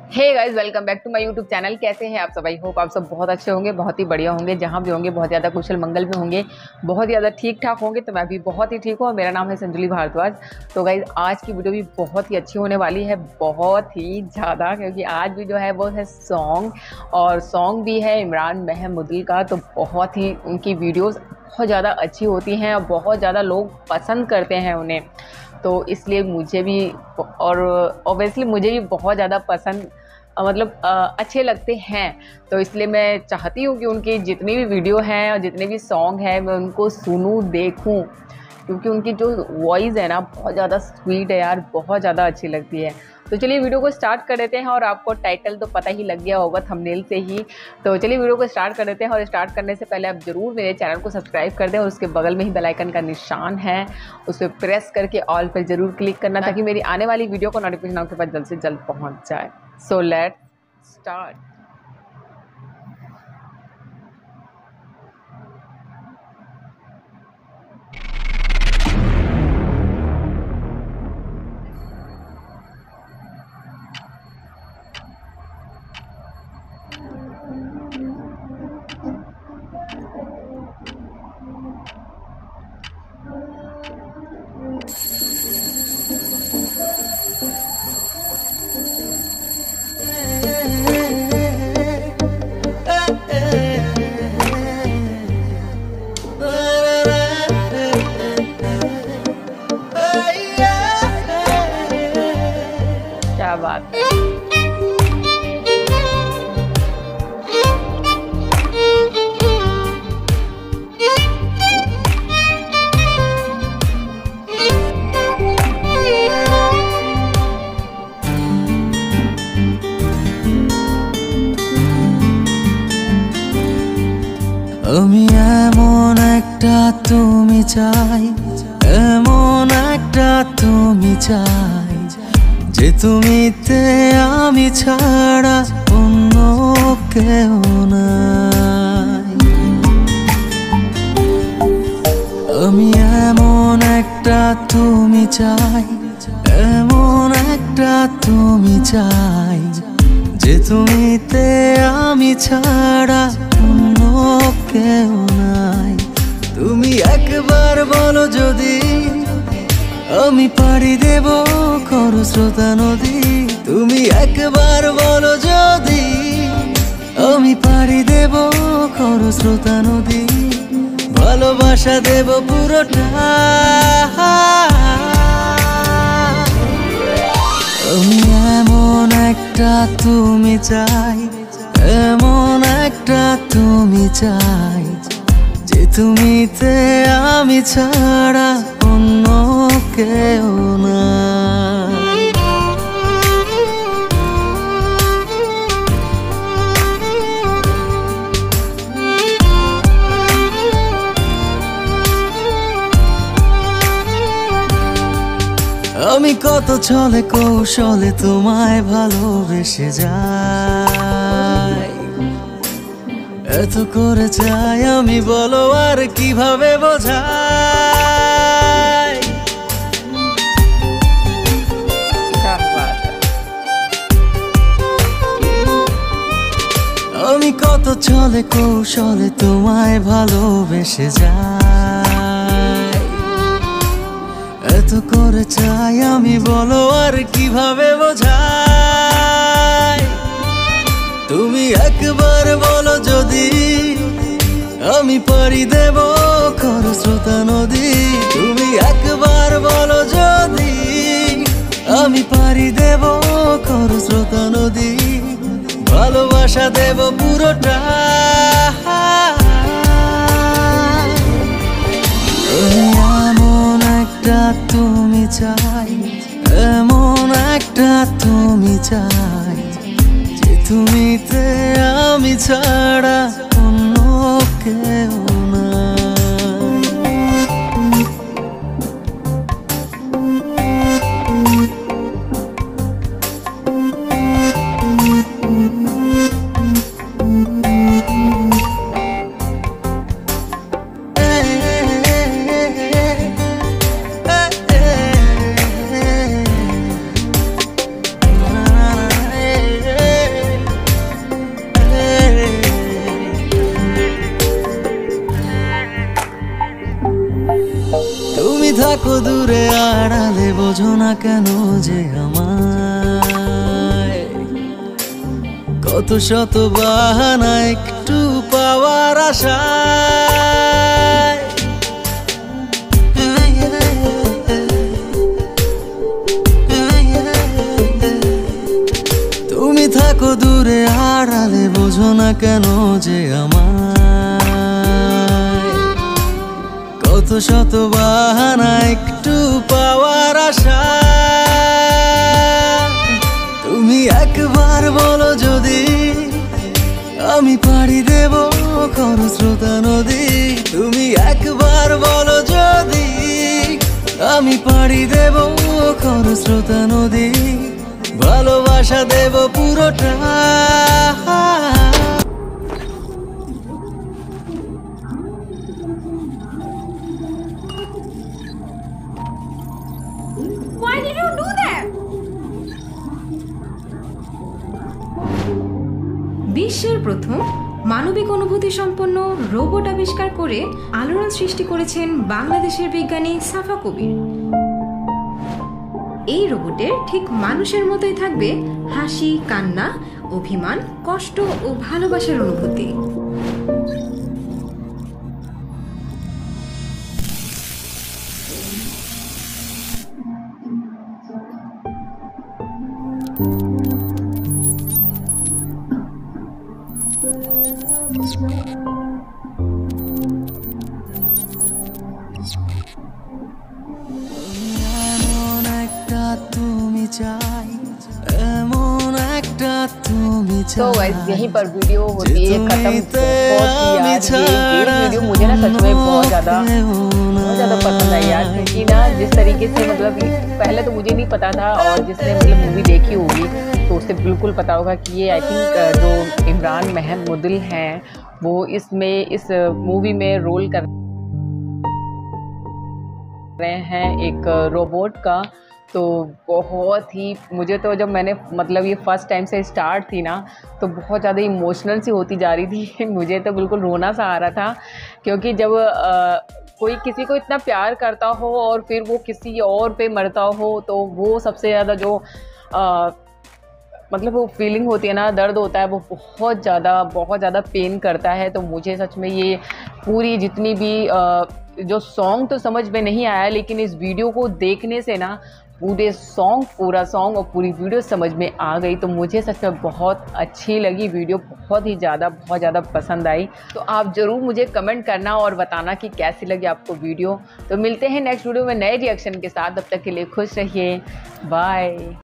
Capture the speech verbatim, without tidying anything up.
Hey guys, welcome back to my YouTube channel. कैसे हैं आप सब? आई होप आप सब बहुत अच्छे होंगे, बहुत ही बढ़िया होंगे, जहाँ भी होंगे बहुत ज़्यादा कुशल मंगल में होंगे, बहुत ज़्यादा ठीक ठाक होंगे। तो मैं भी बहुत ही ठीक हूँ और मेरा नाम है संजुली भारद्वाज। तो गाइस, आज की वीडियो भी बहुत ही अच्छी होने वाली है, बहुत ही ज़्यादा, क्योंकि आज भी जो है वो है सॉन्ग, और सॉन्ग भी है इमरान महमूदुल का। तो बहुत ही उनकी वीडियोज़ बहुत ज़्यादा अच्छी होती हैं और बहुत ज़्यादा लोग पसंद करते हैं उन्हें। तो इसलिए मुझे भी, और ऑब्वियसली मुझे भी बहुत ज़्यादा पसंद मतलब अच्छे लगते हैं। तो इसलिए मैं चाहती हूँ कि उनकी जितनी भी वीडियो हैं और जितने भी सॉन्ग हैं मैं उनको सुनूँ, देखूँ, क्योंकि उनकी जो वॉइस है ना बहुत ज़्यादा स्वीट है यार, बहुत ज़्यादा अच्छी लगती है। तो चलिए वीडियो को स्टार्ट कर देते हैं, और आपको टाइटल तो पता ही लग गया होगा थंबनेल से ही। तो चलिए वीडियो को स्टार्ट कर देते हैं, और स्टार्ट करने से पहले आप ज़रूर मेरे चैनल को सब्सक्राइब कर दें, और उसके बगल में ही बेल आइकन का निशान है, उस पर प्रेस करके ऑल पर ज़रूर क्लिक करना, ताकि मेरी आने वाली वीडियो का नोटिफिकेशन आपके पास जल्द से जल्द पहुँच जाए। So let's start. क्या बात है। আমি এমন একটা তুমি চাই, এমন একটা তুমি চাই, যে তুমিতে আমি ছাড়া অন্য কেউ নাই। আমি এমন একটা তুমি চাই, এমন একটা তুমি চাই, যে তুমিতে আমি ছাড়া অন্য কেউ নাই। তুমি একবার বলো যদি আমি পাড়ি দেব খরস্রোতা নদী, তুমি একবার বলো যদি আমি পাড়ি দেব খরস্রোতা নদী, ভালোবাসা দেব পুরোটা। আমি এমন একটা তুমি চাই, এমন একটা তুমি চাই, যে তুমিতে আমি ছাড়া অন্য কেউ নাই। আমি কত ছলে কৌশলে তোমায় ভালোবেসে যাই, এত করে চাই আমি, বলো আর কিভাবে বোঝাই। আমি কত ছলে কৌশলে তোমায় ভালোবেসে যাই, এত করে চাই আমি, বলো আর কিভাবে বোঝাই। তুমি একবার বলো যদি আমি পাড়ি দেব খরস্রোতা নদী, তুমি একবার বলো যদি আমি পাড়ি দেব খরস্রোতা নদী, ভালোবাসা দেব পুরোটা। এমন একটা তুমি চাই, এমন একটা তুমি চাই, যে তুমিতে আমি ছাড়া অন্য কেউ নাই। থাকো দূরে আড়ালে বোঝো না কেন যে আমায় কত শত বাহানা একটু পাওয়ার আশায় তুমি থাকো দূরে আড়ালে বোঝো না কেন যে আমায় কত শত বাহানা একটু পাওয়ার আশা তুমি একবার বলো যদি আমি পাড়ি দেব খরস্রোতা নদী তুমি একবার বলো যদি আমি পাড়ি দেব খরস্রোতা নদী ভালোবাসা দেব পুরোটা Why did you do that? বিশ্বের প্রথম মানবিক অনুভূতি সম্পন্ন রোবট আবিষ্কার করে আলোড়ন সৃষ্টি করেছেন বাংলাদেশের বিজ্ঞানী সাফা কবির। এই রোবটের ঠিক মানুষের মতোই থাকবে হাসি, কান্না, অভিমান, কষ্ট ও ভালোবাসার অনুভূতি। এমন একটা তুমি চাই এমন একটা তুমি तो চাই गाइस यहीं पर वीडियो होती है खत्म। बहुत ही यार ये ये वीडियो मुझे ना सच में बहुत ज़्यादा बहुत ज़्यादा पसंद आई यार, क्योंकि ना जिस तरीके से मतलब पहले तो मुझे नहीं पता था और जिसने मतलब मूवी देखी होगी तो उसे बिल्कुल पता होगा कि ये आई थिंक जो इमरान महमूदुल हैं वो इसमें इस मूवी में रोल कर रहे हैं एक रोबोट का। तो बहुत ही मुझे तो जब मैंने मतलब ये फर्स्ट टाइम से स्टार्ट थी ना तो बहुत ज़्यादा इमोशनल सी होती जा रही थी मुझे तो बिल्कुल रोना सा आ रहा था, क्योंकि जब आ, कोई किसी को इतना प्यार करता हो और फिर वो किसी और पे मरता हो तो वो सबसे ज़्यादा जो आ, मतलब वो फीलिंग होती है ना, दर्द होता है, वो बहुत ज़्यादा बहुत ज़्यादा पेन करता है। तो मुझे सच में ये पूरी जितनी भी आ, जो सॉन्ग तो समझ में नहीं आया, लेकिन इस वीडियो को देखने से ना पूरे सॉन्ग पूरा सॉन्ग और पूरी वीडियो समझ में आ गई। तो मुझे सच में बहुत अच्छी लगी वीडियो, बहुत ही ज़्यादा बहुत ज़्यादा पसंद आई। तो आप ज़रूर मुझे कमेंट करना और बताना कि कैसी लगी आपको वीडियो। तो मिलते हैं नेक्स्ट वीडियो में नए रिएक्शन के साथ, तब तक के लिए खुश रहिए, बाय।